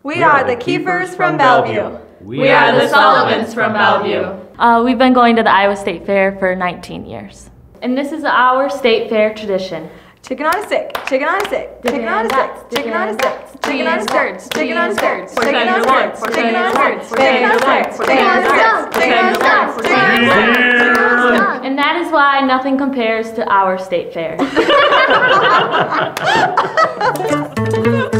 We are the Keepers from Bellevue. We are the Sullivans from Bellevue. We've been going to the Iowa State Fair for 19 years. And this is our state fair tradition. Chicken on a stick, chicken on a stick, chicken on a stick, chicken on a stick, chicken on a skirts, chicken on a skirts, chicken on a skirts, chicken on a skirts, chicken on a skirts, chicken on a skirts, chicken on a skirts, chicken on a skirts. And that is why nothing compares to our state fair.